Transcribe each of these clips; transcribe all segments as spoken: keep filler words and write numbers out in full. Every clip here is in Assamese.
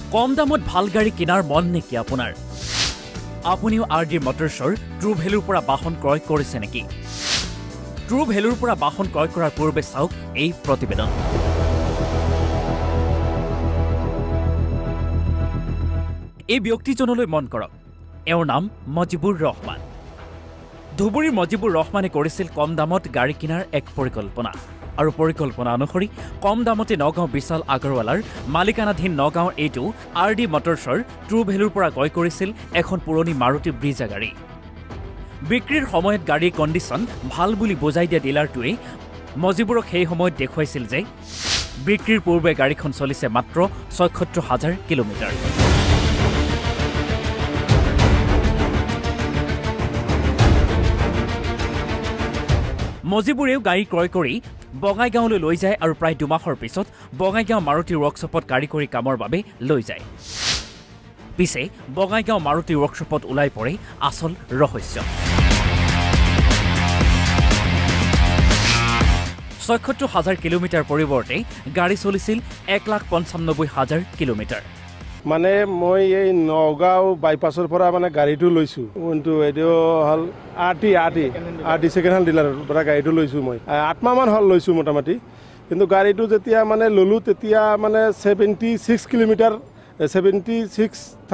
কম দামত ভাল গাড়ী কিনাৰ মন নেকি আপোনাৰ আপুনিও আৰডি মটৰছৰ ট্ৰু ভেলুৰ পৰা বাহন ক্ৰয় কৰিছে নেকি ট্ৰু ভেলুৰ পৰা বাহন ক্ৰয় কৰাৰ পূৰ্বে চাওক এই প্ৰতিবেদন এই ব্যক্তিজনলৈ মন কৰক এওঁৰ নাম মজিবুৰ ৰহমান ধুবুৰীৰ মজিবুৰ ৰহমানে কৰিছিল কম দামত গাড়ী কিনাৰ এক পৰিকল্পনা আৰু পৰিকল্পনা অনুসৰি কম দামতে নগাঁও বিশাল আগৰৱালাৰ মালিকানাধীন নগাঁৱৰ এইটো আৰডি মটৰছৰ ট্ৰু ভেলুৰ পৰা ক্ৰয় কৰিছিল এখন পুৰণি মাৰুতি ব্ৰিজা গাড়ী বিক্ৰীৰ সময়ত গাড়ীৰ কণ্ডিশ্যন ভাল বুলি বুজাই দিয়া ডিলাৰটোৱে মজিবুৰক সেই সময়ত দেখুৱাইছিল যে বিক্ৰীৰ পূৰ্বে গাড়ীখন চলিছে মাত্ৰ ছয়সত্তৰ হাজাৰ কিলোমিটাৰ মজিবুৰেও গাড়ী ক্ৰয় কৰি বঙাইগাঁৱলৈ লৈ যায় আৰু প্ৰায় দুমাহৰ পিছত বঙাইগাঁও মাৰুতি ৱৰ্কশ্বপত কাৰিকৰী কামৰ বাবে লৈ যায় পিছে বঙাইগাঁও মাৰুতি ৱৰ্কশ্বপত ওলাই পৰে আচল ৰহস্য ছয়সত্তৰ হাজাৰ কিলোমিটাৰ পৰিৱৰ্তে গাড়ী চলিছিল এক লাখ পঞ্চানব্বৈ হাজাৰ কিলোমিটাৰ মানে মই এই নগাঁও বাইপাছৰ পৰা মানে গাড়ীটো লৈছোঁ কিন্তু এইটো হ'ল আৰটি আৰটি আৰটি ছেকেণ্ড হেণ্ড ডিলাৰৰ পৰা গাড়ীটো লৈছোঁ মই আঠ মাহমান হ'ল লৈছোঁ মোটামুটি কিন্তু গাড়ীটো যেতিয়া মানে ল'লোঁ তেতিয়া মানে seventy six kilometre seventy six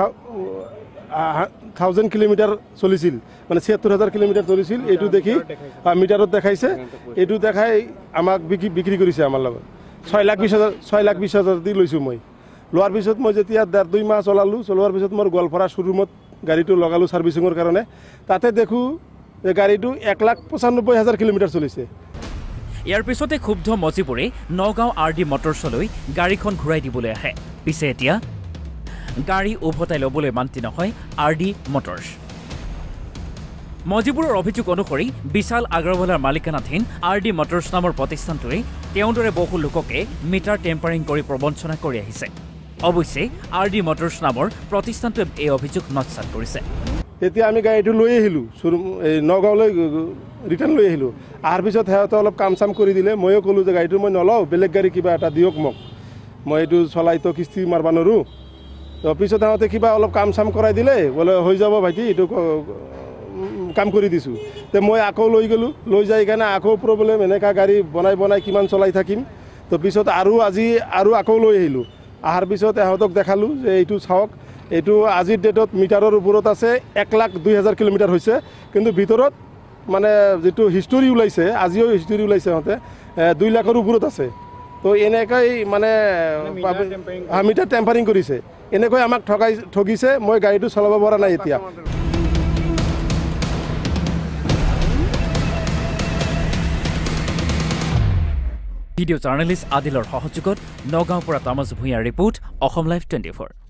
thousand kilometre চলিছিল মানে ছিয়াত্তৰ হাজাৰ কিলোমিটাৰ চলিছিল এইটো দেখি মিটাৰত দেখাইছে এইটো দেখাই আমাক বিক্ৰী বিক্ৰী কৰিছে আমাৰ লগত ছয় লাখ বিছ হাজাৰ ছয় লাখ বিছ হাজাৰ দি লৈছোঁ মই লোৱাৰ পিছত মই যেতিয়া ডেৰ দুই মাহ চলালোঁ চলোৱাৰ পিছত মোৰ গোৱালপাৰা শ্ব'ৰুমত গাড়ীটো লগালোঁ ছাৰ্ভিচিঙৰ কাৰণে তাতে দেখোঁ যে গাড়ীটো এক লাখ পঁচানব্বৈ হাজাৰ কিলোমিটাৰ চলিছে ইয়াৰ পিছতে ক্ষুব্ধ মজিবুৰে নগাঁও আৰডি মটৰছলৈ গাড়ীখন ঘূৰাই দিবলৈ আহে পিছে এতিয়া গাড়ী উভতাই ল'বলৈ মান্তি নহয় আৰডি মটৰছ মজিবুৰৰ অভিযোগ অনুসৰি বিশাল আগৰৱালাৰ মালিকানাধীন আৰডি মটৰছ নামৰ প্ৰতিষ্ঠানটোৱে তেওঁৰ দৰে বহু লোককে মিটাৰ টেম্পাৰিং কৰি প্ৰবঞ্চনা কৰি আহিছে অৱশ্যে আৰডি মটৰছ নামৰ প্ৰতিষ্ঠানটোৱে এই অভিযোগ নস্যাৎ কৰিছে তেতিয়া আমি গাড়ীটো লৈ আহিলোঁ এই নগাঁৱলৈ ৰিটাৰ্ণ লৈ আহিলোঁ অহাৰ পিছত সিহঁতে অলপ কাম চাম কৰি দিলে ময়ো ক'লোঁ যে গাড়ীটো মই নলওঁ বেলেগ গাড়ী কিবা এটা দিয়ক মোক মই এইটো চলাইতো কিস্তি মাৰিব নোৱাৰোঁ তো পিছত সিহঁতে কিবা অলপ কাম চাম কৰাই দিলে বোলে হৈ যাব ভাইটি এইটো কাম কৰি দিছোঁ তে মই আকৌ লৈ গ'লোঁ লৈ যাই কাৰণে আকৌ প্ৰব্লেম এনেকুৱা গাড়ী বনাই বনাই কিমান চলাই থাকিম তো পিছত আৰু আজি আৰু আকৌ লৈ আহিলোঁ অহাৰ পিছত ইহঁতক দেখালোঁ যে এইটো চাওক এইটো আজিৰ ডেটত মিটাৰৰ ওপৰত আছে এক লাখ দুই হাজাৰ কিলোমিটাৰ হৈছে কিন্তু ভিতৰত মানে যিটো হিষ্টৰী ওলাইছে আজিও হিষ্টৰী ওলাইছে সিহঁতে দুই লাখৰ ওপৰত আছে তো এনেকৈ মানে মিটাৰ টেম্পাৰিং কৰিছে এনেকৈ আমাক ঠগাই ঠগিছে মই গাড়ীটো চলাব পৰা নাই এতিয়া ভিডিঅ' জাৰ্নেলিষ্ট আদিলৰ সহযোগত নগাঁৱৰ পৰা তামজ ভূঞাৰ report Asom live twenty four